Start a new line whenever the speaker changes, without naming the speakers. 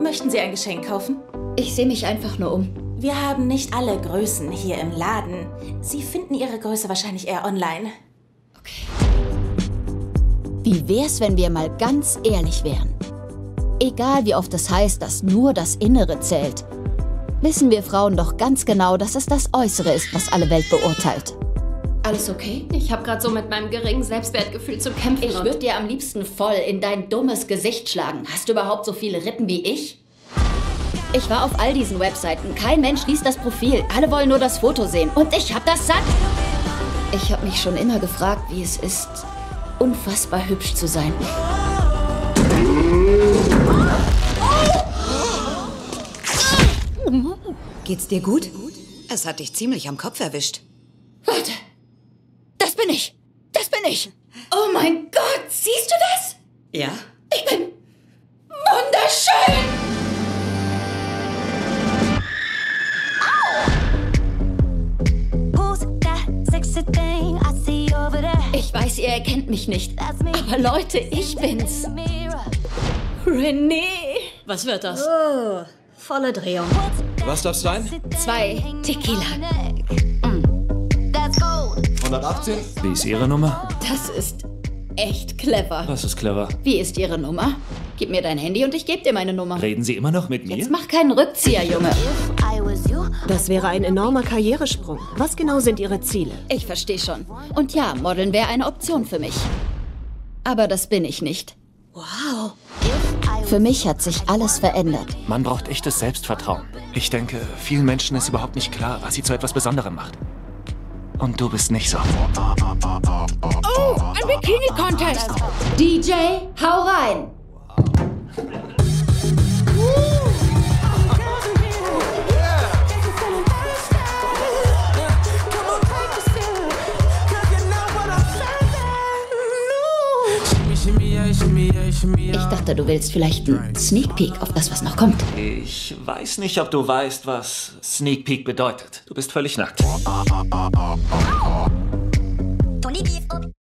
Möchten Sie ein Geschenk kaufen?
Ich sehe mich einfach nur um.
Wir haben nicht alle Größen hier im Laden. Sie finden Ihre Größe wahrscheinlich eher online.
Okay. Wie wär's, wenn wir mal ganz ehrlich wären? Egal wie oft es heißt, dass nur das Innere zählt, wissen wir Frauen doch ganz genau, dass es das Äußere ist, was alle Welt beurteilt. Alles okay?
Ich habe gerade so mit meinem geringen Selbstwertgefühl zu kämpfen.
Ich würde dir am liebsten voll in dein dummes Gesicht schlagen. Hast du überhaupt so viele Rippen wie ich? Ich war auf all diesen Webseiten. Kein Mensch liest das Profil. Alle wollen nur das Foto sehen. Und ich hab das satt. Ich habe mich schon immer gefragt, wie es ist, unfassbar hübsch zu sein.
Geht's dir gut? Es hat dich ziemlich am Kopf erwischt.
Warte. Das bin ich. Das bin ich. Oh mein Gott, siehst du das?
Ja?
Ich bin wunderschön. Ich weiß, ihr erkennt mich nicht. Aber Leute, ich bin's. René.
Was wird das?
Oh, volle Drehung.
Was darf's sein?
2 Tequila.
118? Wie ist Ihre Nummer?
Das ist echt clever.
Was ist clever?
Wie ist Ihre Nummer? Gib mir dein Handy und ich gebe dir meine Nummer.
Reden Sie immer noch mit mir?
Jetzt mach keinen Rückzieher, Junge.
Das wäre ein enormer Karrieresprung. Was genau sind Ihre Ziele?
Ich verstehe schon. Und ja, Modeln wäre eine Option für mich. Aber das bin ich nicht.
Wow.
Für mich hat sich alles verändert.
Man braucht echtes Selbstvertrauen. Ich denke, vielen Menschen ist überhaupt nicht klar, was sie zu etwas Besonderem macht. Und du bist nicht so.
Oh, ein Bikini-Contest! DJ, hau rein! Ich dachte, du willst vielleicht einen Sneak Peek auf das, was noch kommt.
Ich weiß nicht, ob du weißt, was Sneak Peek bedeutet. Du bist völlig nackt.